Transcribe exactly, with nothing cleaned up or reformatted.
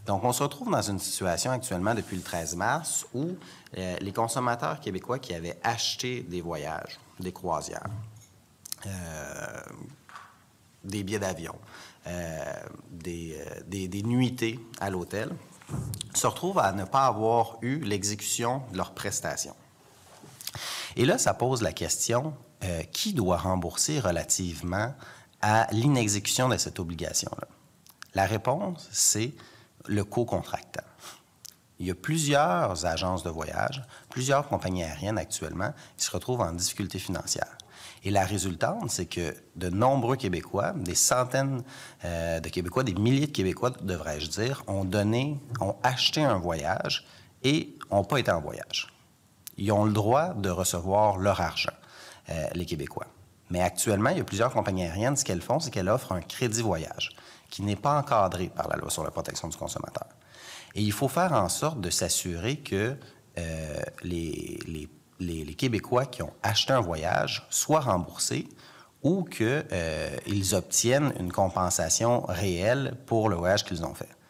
Donc, on se retrouve dans une situation actuellement depuis le treize mars où euh, les consommateurs québécois qui avaient acheté des voyages, des croisières, euh, des billets d'avion, euh, des, euh, des, des nuitées à l'hôtel, se retrouvent à ne pas avoir eu l'exécution de leurs prestations. Et là, ça pose la question, euh, qui doit rembourser relativement à l'inexécution de cette obligation-là? La réponse, c'est le co-contractant. Il y a plusieurs agences de voyage, plusieurs compagnies aériennes actuellement qui se retrouvent en difficulté financière. Et la résultante, c'est que de nombreux Québécois, des centaines euh, de Québécois, des milliers de Québécois, devrais-je dire, ont donné, ont acheté un voyage et n'ont pas été en voyage. Ils ont le droit de recevoir leur argent, euh, les Québécois. Mais actuellement, il y a plusieurs compagnies aériennes, ce qu'elles font, c'est qu'elles offrent un crédit voyage qui n'est pas encadré par la loi sur la protection du consommateur. Et il faut faire en sorte de s'assurer que euh, les, les, les, les Québécois qui ont acheté un voyage soient remboursés ou qu'ils euh, obtiennent une compensation réelle pour le voyage qu'ils ont fait.